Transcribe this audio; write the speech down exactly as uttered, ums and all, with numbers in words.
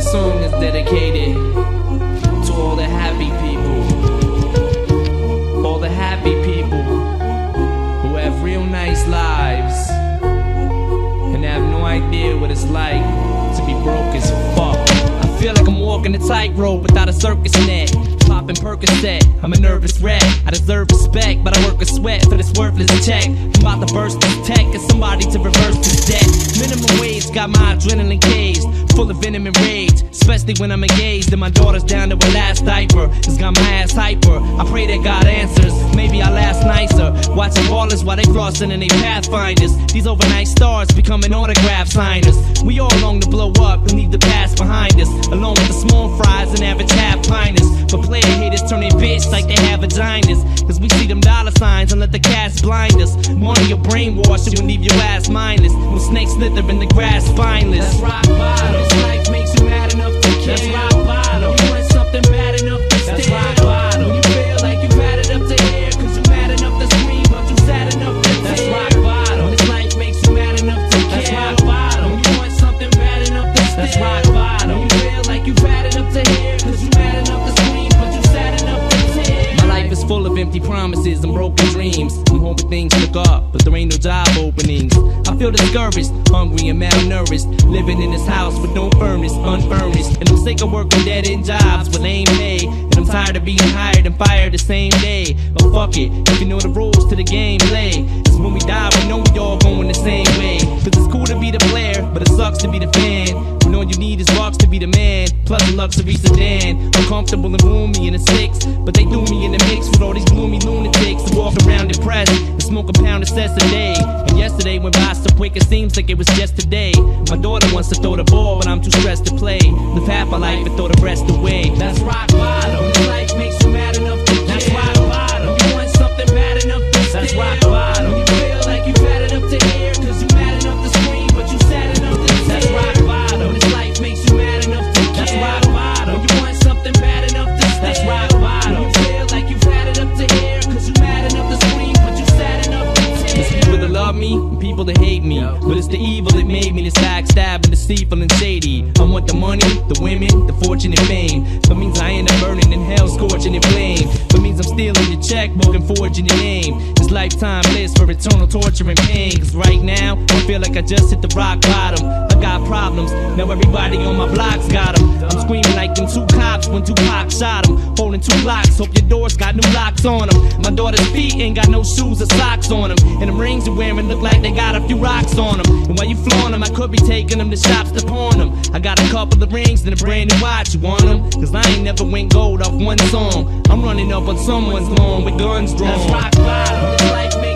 song is dedicated to all the happy people, all the happy people who have real nice lives and have no idea what it's like to be broke as fuck. I feel like I'm walking a tightrope without a circus net. Popping Percocet, I'm a nervous wreck. I deserve respect, but I work a sweat for this worthless check. I'm about to burst this tech, get somebody to reverse this debt. Minimum wage got my adrenaline caged, full of venom and rage, especially when I'm engaged and my daughter's down to her last diaper. It's got my ass hyper. I pray that God answers. Maybe I'll last nicer, watching ballers while they flossing and they pathfinders. These overnight stars becoming autograph signers. We all long to blow up and leave the past behind us, along with the small fries and average half piners. But player haters turn their bitch like they have vaginas, cause we see them dollar signs and let the cash blind us. Money your brainwash and will leave your ass mindless. When snakes slither in the grass spineless. That's rock bottom. This life makes you mad enough to care. That's rock bottom. You want something bad enough to stare. That's rock bottom. When you feel like you've had it up to here, cause you mad enough to scream, but you sad enough to tear. That's rock bottom. This life makes you mad enough to care. That's rock bottom. When you want something bad enough to stare. That's rock bottom. When you feel like you've had it up to here, cause you mad enough to scream, but you sad enough to tear. My life is full of empty promises and broken dreams. I'm hoping things look up, but there ain't no job openings. I feel discouraged, hungry and malnourished, living in this house with no furnace, unfurnished. And I'm sick of working dead-end jobs with lame pay, and I'm tired of being hired and fired the same day. But fuck it, if you know the rules to the game, play. Cause when we die, we know we all going the same way. Cause it's cool to be the player, but it sucks to be the fan. When all you need is rocks to be the man, plus a luxury sedan. I'm comfortable and roomy in a six, but they threw me in the mix with all these gloomy lunatics who walk around depressed and smoke a pound of cess a day. And yesterday went by so quick it seems like it was just today. My daughter wants to throw the ball, but I'm too stressed to play. Live half my life and throw the rest away. That's rock bottom. This life makes you mad enough to care. That's rock bottom. You want something bad enough to stare. That's rock bottom. You feel like you've had it up to here, cause you mad enough to scream, but you sad enough to tear. That's rock bottom. This life makes you mad enough to care. That's rock bottom. You want something bad enough to stare. That's rock bottom. You feel like you've had it up to here, cause you mad enough to scream, but you sad enough to tear. There's people that love me and people that hate me, but it's the evil that made me this backstabbing, deceitful and shady. I want the money, the women, the fortune and fame. That means I end up burning in hell, scorching in flame. That means I'm stealing your checkbook and forging your name. This lifetime bliss for eternal torture and pain. Cause right now, I feel like I just hit the rock bottom. I got problems, now everybody on my block's got them. I'm screaming like them two cops when Tupac shot them. Holding two blocks, hope your doors got new locks on them. My daughter's feet ain't got no shoes or socks on them, and them rings you're wearing look like they got a few rocks on them. And while you flaunt them, I could be taking them to shops to pawn them. I got a couple of rings and a brand new watch, you want them? Cause I ain't never went gold off one song. I'm running up on someone's lawn with guns drawn. That's rock bottom. This life